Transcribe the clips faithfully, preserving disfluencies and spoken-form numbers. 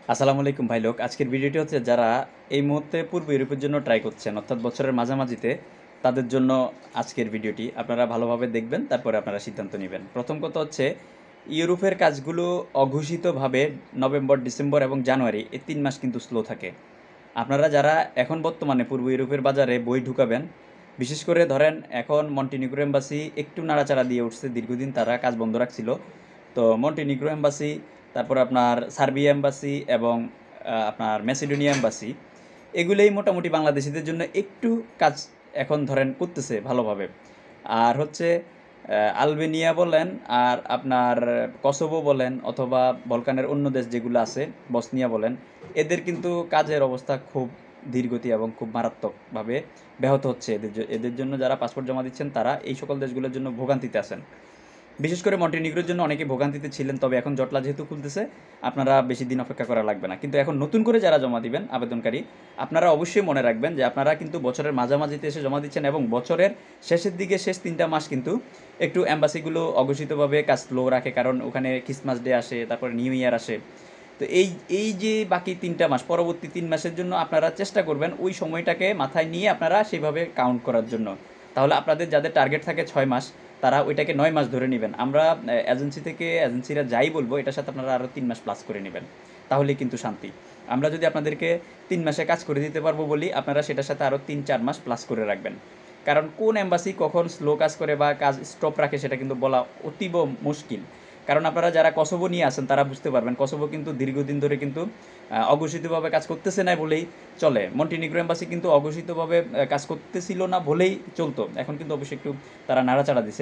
আসসালামু আলাইকুম ভাই লোক। আজকের ভিডিওটি হচ্ছে যারা এই মুহূর্তে পূর্ব ইউরোপের জন্য ট্রাই করছেন অর্থাৎ বছরের মাঝামাঝিতে তাদের জন্য আজকের ভিডিওটি আপনারা ভালোভাবে দেখবেন, তারপরে আপনারা সিদ্ধান্ত নেবেন। প্রথম কথা হচ্ছে ইউরোপের কাজগুলো অঘোষিতভাবে নভেম্বর, ডিসেম্বর এবং জানুয়ারি এই তিন মাস কিন্তু স্লো থাকে। আপনারা যারা এখন বর্তমানে পূর্ব ইউরোপের বাজারে বই ঢুকাবেন, বিশেষ করে ধরেন এখন মন্টিনিগ্রো এম্বাসি একটু নাড়াচাড়া দিয়ে উঠছে, দীর্ঘদিন তারা কাজ বন্ধ রাখছিল। তো মন্টিনিগ্রো এম্বাসি, তারপর আপনার সার্বিয়া এম্বাসি এবং আহ, আপনার ম্যাসিডোনিয়া এম্বাসি, এগুলোই মোটামুটি বাংলাদেশিদের জন্য একটু কাজ এখন ধরেন করতেছে ভালোভাবে। আর হচ্ছে আহ, আলবেনিয়া বলেন, আর আপনার কসোভো বলেন, অথবা বলকানের অন্য দেশ যেগুলো আছে, বসনিয়া বলেন, এদের কিন্তু কাজের অবস্থা খুব ধীরগতি এবং খুব মারাত্মকভাবে ব্যাহত হচ্ছে। এদের জ- এদের জন্য যারা পাসপোর্ট জমা দিচ্ছেন তারা এই সকল দেশগুলোর জন্য ভোগান্তিতে আছেন। বিশেষ করে মন্টিনিগ্রোর জন্য অনেকে ভোগান্তিতে ছিলেন, তবে এখন জটলা যেহেতু খুলতেছে আপনারা বেশি দিন অপেক্ষা করা লাগবে না। কিন্তু এখন নতুন করে যারা জমা দিবেন আবেদনকারী, আপনারা অবশ্যই মনে রাখবেন যে আপনারা কিন্তু বছরের মাঝামাঝিতে এসে জমা দিচ্ছেন এবং বছরের শেষের দিকে শেষ তিনটা মাস কিন্তু একটু অ্যাম্বাসিগুলো অঘোষিতভাবে কাজ স্লো রাখে, কারণ ওখানে ক্রিসমাস ডে আসে, তারপরে নিউ ইয়ার আসে। তো এই এই যে বাকি তিনটা মাস, পরবর্তী তিন মাসের জন্য আপনারা চেষ্টা করবেন ওই সময়টাকে মাথায় নিয়ে আপনারা সেইভাবে কাউন্ট করার জন্য। তাহলে আপনাদের যাদের টার্গেট থাকে ছয় মাস, তারা ওইটাকে নয় মাস ধরে নেবেন। আমরা এজেন্সি থেকে এজেন্সিরা যাই বলবো এটার সাথে আপনারা আরও তিন মাস প্লাস করে নেবেন, তাহলেই কিন্তু শান্তি। আমরা যদি আপনাদেরকে তিন মাসে কাজ করে দিতে পারবো বলি, আপনারা সেটার সাথে আরও তিন চার মাস প্লাস করে রাখবেন। কারণ কোন এম্বাসি কখন স্লো কাজ করে বা কাজ স্টপ রাখে সেটা কিন্তু বলা অতীব মুশকিল। কারণ আপনারা যারা কসোভো নিয়ে আসেন তারা বুঝতে পারবেন, কসোভো কিন্তু দীর্ঘদিন ধরে কিন্তু আহ, অঘোষিতভাবে কাজ করতেছে না বলেই চলে। মন্টিনিগ্রো এম্বাসি কিন্তু অঘোষিতভাবে আহ, কাজ করতেছিল না বলেই চলতো, এখন কিন্তু অবশ্যই একটু তারা নাড়াচাড়া দিছে।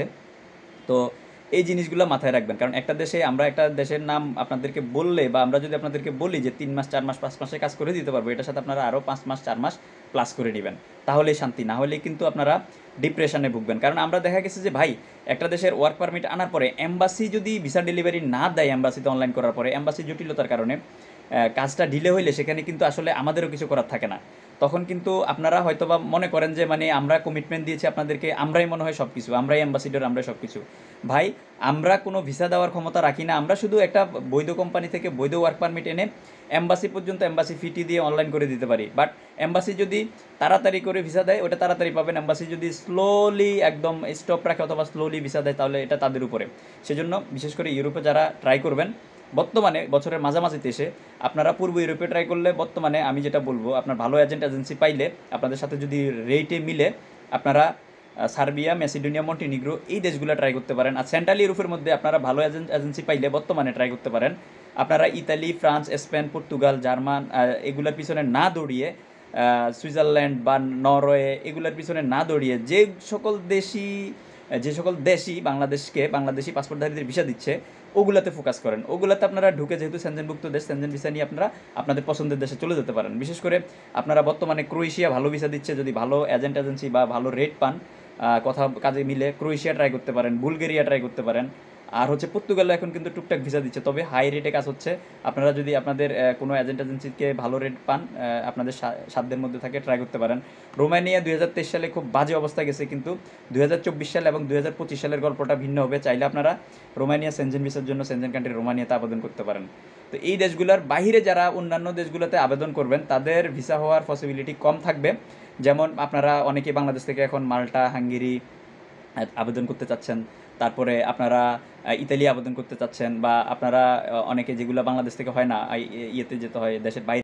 তো এই জিনিসগুলো মাথায় রাখবেন, কারণ একটা দেশে আমরা একটা দেশের নাম আপনাদেরকে বললে, বা আমরা যদি আপনাদেরকে বলি যে তিন মাস চার মাস পাঁচ মাসে কাজ করে দিতে পারবো, এটার সাথে আপনারা আরও পাঁচ মাস চার মাস প্লাস করে নেবেন, তাহলেই শান্তি। না হলে কিন্তু আপনারা ডিপ্রেশনে ভুগবেন। কারণ আমরা দেখা গেছে যে ভাই, একটা দেশের ওয়ার্ক পারমিট আনার পরে এম্বাসি যদি ভিসা ডেলিভারি না দেয়, এম্বাসিতে অনলাইন করার পরে এম্বাসি জটিলতার কারণে আহ, কাজটা ডিলে হইলে সেখানে কিন্তু আসলে আমাদেরও কিছু করার থাকে না। তখন কিন্তু আপনারা হয়তোবা মনে করেন যে মানে আমরা কমিটমেন্ট দিয়েছি আপনাদেরকে, আমরাই মনে হয় সব কিছু, আমরাই অ্যাম্বাসিডর, আমরাই সব কিছু। ভাই, আমরা কোনো ভিসা দেওয়ার ক্ষমতা রাখি না। আমরা শুধু একটা বৈধ কোম্পানি থেকে বৈধ ওয়ার্ক পারমিট এনে এম্বাসি পর্যন্ত এম্বাসি ফিটি দিয়ে অনলাইন করে দিতে পারি। বাট এম্বাসি যদি তাড়াতাড়ি করে ভিসা দেয় ওটা তাড়াতাড়ি পাবেন, এম্বাসি যদি স্লোলি একদম স্টপ রাখে অথবা স্লোলি ভিসা দেয় তাহলে এটা তাদের উপরে। সেজন্য বিশেষ করে ইউরোপে যারা ট্রাই করবেন বর্তমানে বছরের মাঝামাঝিতে এসে, আপনারা পূর্ব ইউরোপে ট্রাই করলে বর্তমানে আমি যেটা বলবো, আপনার ভালো এজেন্ট এজেন্সি পাইলে আপনাদের সাথে যদি রেটে মিলে, আপনারা আহ, সার্বিয়া, ম্যাসিডোনিয়া, মন্টিনিগ্রো এই দেশগুলো ট্রাই করতে পারেন। আর সেন্ট্রাল ইউরোপের মধ্যে আপনারা ভালো এজেন্ট এজেন্সি পাইলে বর্তমানে ট্রাই করতে পারেন আপনারা Italy, France, Spain, Portugal, German, আহ, এগুলোর পিছনে না দৌড়িয়ে, আহ, সুইজারল্যান্ড বা নরওয়ে এগুলোর পিছনে না দৌড়িয়ে, যে সকল দেশি যে সকল দেশই বাংলাদেশকে বাংলাদেশি পাসপোর্টধারীদের ভিসা দিচ্ছে ওগুলাতে ফোকাস করেন। ওগুলাতে আপনারা ঢুকে, যেহেতু সেনজেনভুক্ত দেশ, সেনজেন ভিসা নিয়ে আপনারা আপনাদের পছন্দের দেশে চলে যেতে পারেন। বিশেষ করে আপনারা বর্তমানে ক্রোয়েশিয়া ভালো ভিসা দিচ্ছে, যদি ভালো এজেন্ট এজেন্সি বা ভালো রেট পান, আহ, কথা কাজে মিলে ক্রোয়েশিয়া ট্রাই করতে পারেন, বুলগেরিয়া ট্রাই করতে পারেন। আর হচ্ছে পর্তুগালে এখন কিন্তু টুকটাক ভিসা দিচ্ছে, তবে হাই রেটে কাজ হচ্ছে। আপনারা যদি আপনাদের আহ, কোনো এজেন্ট এজেন্সিকে ভালো রেট পান, আহ, আপনাদের সা- সাধ্যের মধ্যে থাকে, ট্রাই করতে পারেন। রোমানিয়া দুই হাজার তেইশ সালে খুব বাজে অবস্থা গেছে, কিন্তু দুই হাজার চব্বিশ সাল এবং দুই হাজার পঁচিশ সালের গল্পটা ভিন্ন হবে। চাইলে আপনারা রোমানিয়া সেনজেন ভিসার জন্য সেনজেন কান্ট্রি রোমানিয়াতে আবেদন করতে পারেন। তো এই দেশগুলোর বাইরে যারা অন্যান্য দেশগুলোতে আবেদন করবেন তাদের ভিসা হওয়ার পসিবিলিটি কম থাকবে। যেমন আপনারা অনেকেই বাংলাদেশ থেকে এখন মাল্টা, হাঙ্গেরি আহ, আবেদন করতে চাচ্ছেন, তারপরে আপনারা আহ, ইতালি আবেদন করতে চাচ্ছেন, বা আপনারা আহ, অনেকে যেগুলো বাংলাদেশ থেকে হয় না, আই- ইয়েতে যেতে হয় দেশের বাইরে।